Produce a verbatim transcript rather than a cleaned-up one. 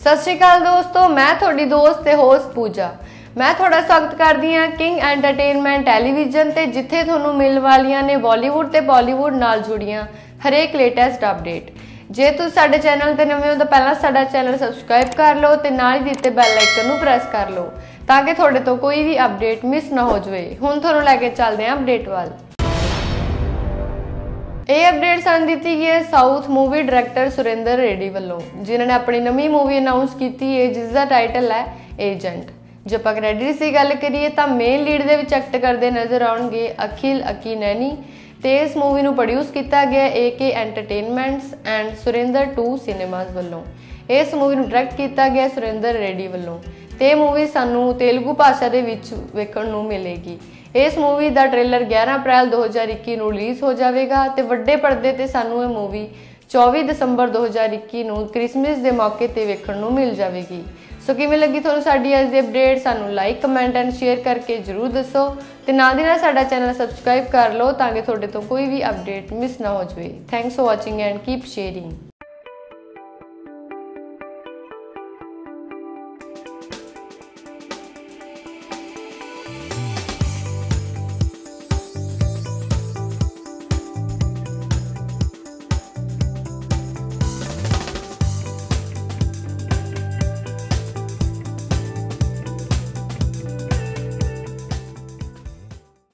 सत श्री अकाल दोस्तों, मैं थोड़ी दोस्त ते होस्ट पूजा। मैं थोड़ा स्वागत करदी हां किंग एंटरटेनमेंट टैलीविजन ते, जिथे तुहानूं मिलण वालियां ने बॉलीवुड ते बॉलीवुड नाल जुड़ियां हरेक लेटेस्ट अपडेट। जे तुसीं साडे चैनल ते नवें हो तां पहलां साडा चैनल सबसक्राइब कर लो ते नाल ही दित्ते बैल आइकन नूं प्रेस कर लो ताकि तुहाडे तो कोई भी अपडेट मिस ना हो जाए। हुण तुहानूं लैके चलदे हां अपडेट वाल। यह अपडेट सानूं दित्ती गई है south movie director Surendra Reddy वालों, जिन्होंने अपनी नवी मूवी अनाउंस की है जिसका टाइटल है एजेंट। जो आप क्रेडिट्स की गल करिए तो मेन लीड के एक्ट करते नज़र आउणगे अखिल अकीनैनी। तो इस मूवी को प्रोड्यूस किया गया A K entertainments and Surendra two cinemas वालों। इस मूवी को डायरैक्ट किया गया सुरेंद्र रेड्डी वालों। तो मूवी सानू तेलुगु भाषा के वेखण नूं मिलेगी। इस मूवी का ट्रेलर ग्यारह अप्रैल दो हज़ार इक्की नूं रिलीज़ हो जाएगा। तो वड्डे पर्दे ते सानू ये मूवी चौबीस दिसंबर दो हज़ार इक्की नूं क्रिसमस के मौके पर वेखण नूं मिल जाएगी। सो किवें लगी तुहानूं साडी अज दी अपडेट? सानू लाइक कमेंट एंड शेयर करके जरूर दसो ते नाल दी नाल साडा चैनल सबसक्राइब कर लो ताकि तुहाडे तो कोई भी अपडेट मिस ना हो जाए। Thanks for watching and keep sharing.